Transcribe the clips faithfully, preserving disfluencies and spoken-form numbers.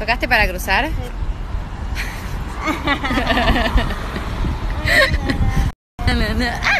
¿Tocaste para cruzar? ¡Ah!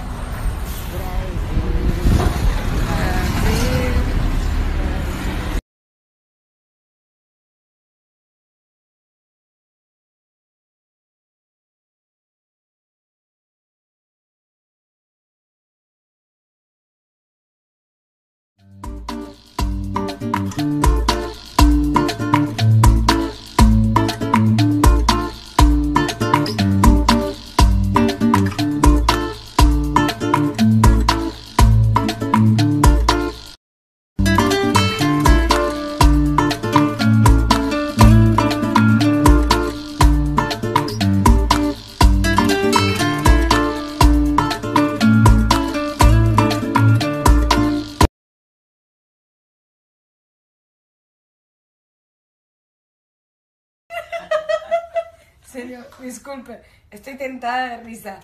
En serio, disculpe, estoy tentada de risa.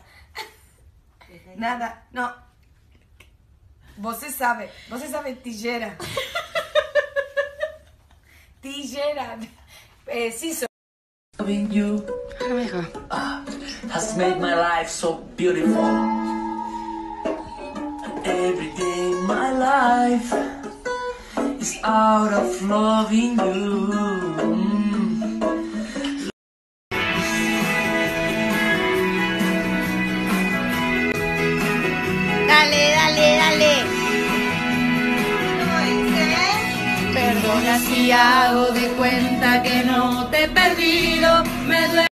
Nada, no. Você sabe, você sabe tijera. Tijera. Eh, siso. Loving you uh, has made my life so beautiful. And every day my life is out of loving you. Mm. Dale, dale, dale. ¿Cómo dice? Perdona si hago de cuenta que no te he perdido. Me duele.